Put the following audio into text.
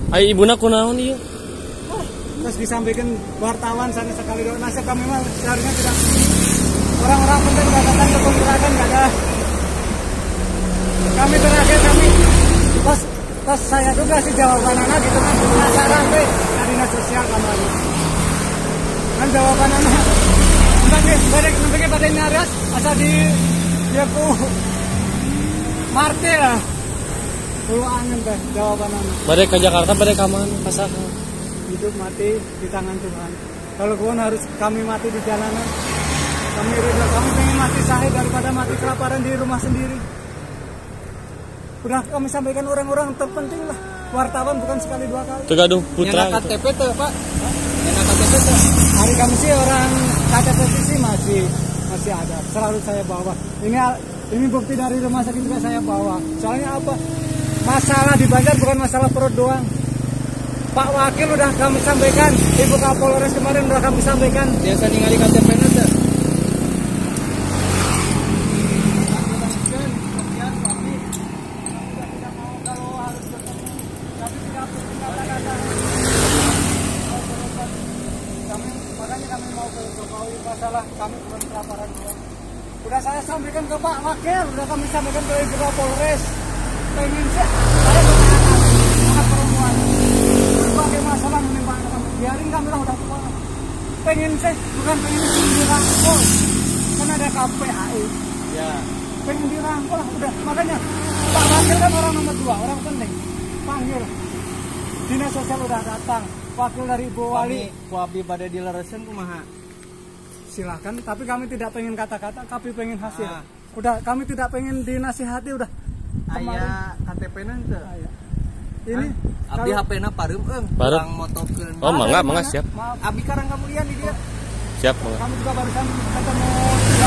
Ayo ibuna kunaon ieu? Terus disampaikan wartawan sana sekali doang. Nasib kami memang seharusnya tidak. Orang-orang penting udah datang ke penggerakkan nggak ada. Kami terakhir pas saya juga sih jawaban anak gitu kan penasaran deh dari dinas sosial kemarin. Kan jawaban anak. Nanti pada nyaras asal di dia ku Marte lah. Puluh angin teh jawaban anak. Bade ke Jakarta bade ka mana? Pasaha. Hidup mati di tangan Tuhan. Kalau pun harus kami mati di jalanan, kami rela, kami pengen mati syahid daripada mati kelaparan di rumah sendiri. Udah kami sampaikan orang-orang terpenting lah. Wartawan bukan sekali dua kali. Tegaduh Putra. Yang KTP tuh Pak. Yang KTP tuh. Hari kami sih orang KTP sih masih ada. Selalu saya bawa. Ini bukti dari rumah sakit juga saya bawa. Soalnya apa? Masalah di Banjar bukan masalah perut doang. Pak Wakil udah kami sampaikan, Ibu Kapolres kemarin udah kami sampaikan. Biasa ningali KTP nanti. Makanya kami mau ke Jokowi masalah kami bukan kelaparan doang. Udah saya sampaikan ke Pak Wakil, udah kami sampaikan ke Ibu Kapolres. Pengen sih, saya anak perempuan. Berbagai masalah menimpa anak kami. Biarin kami lah udah tua. Pengen sih, bukan pengen dirangkul. Kan ada KPAI. Ya. Pengen dirangkul lah, udah. Makanya Pak Wakil kan orang nomor 2, orang penting. Panggil. Dinas sosial udah datang. Wakil dari Ibu Wali. Wabi pada dileresin kumaha? Silakan, tapi kami tidak pengen kata-kata, tapi pengen hasil. Udah, kami tidak pengen dinasihati udah. Aya KTP nanti. Ini abdi HP-na pareum Bareng motokeun. Oh, mangga siap. Maaf, Abi karang kamu lian di dia. Siap, mangga. kami juga barusan ketemu